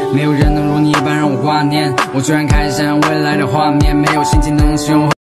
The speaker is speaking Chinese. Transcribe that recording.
没有人能如你一般让我挂念。我居然开始想象未来的画面，没有心情能使用。